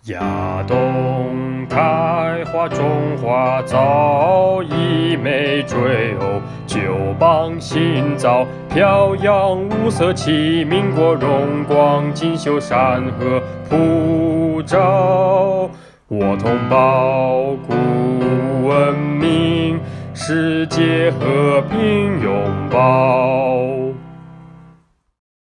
亚冬开花，中华早已没坠鸥。九邦新造，飘扬五色旗，民国荣光，锦绣山河普照。我同胞古文明，世界和平拥抱。